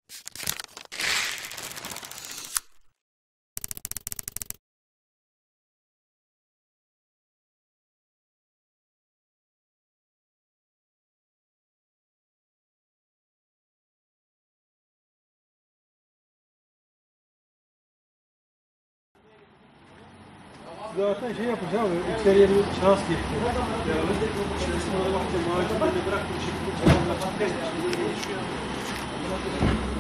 Zaten şey yapacağım abi, içeriye bir şans getirdim. Sonra baktım, macunları bıraktım, şimdi bu